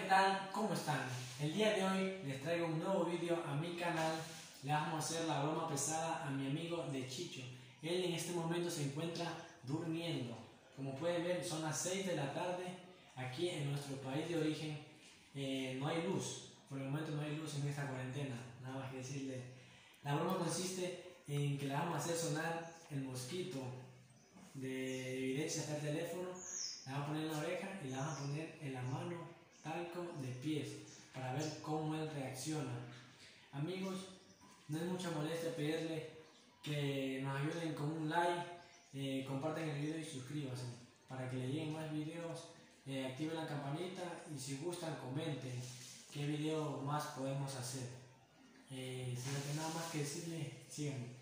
tal? ¿Cómo están? El día de hoy les traigo un nuevo vídeo a mi canal. Le vamos a hacer la broma pesada a mi amigo de Chicho. Él en este momento se encuentra durmiendo. Como pueden ver, son las 6 de la tarde. Aquí en nuestro país de origen no hay luz. Por el momento no hay luz en esta cuarentena. Nada más que decirle. La broma consiste en que le vamos a hacer sonar el mosquito de evidencia hasta el teléfono. La vamos a poner en la oreja y la vamos a poner en la mano, talco de pies, para ver cómo él reacciona. Amigos, no es mucha molestia pedirle que nos ayuden con un like, compartan el video y suscríbanse para que le lleguen más videos, activen la campanita y si gustan comenten qué video más podemos hacer. Sin nada más que decirle, síganme.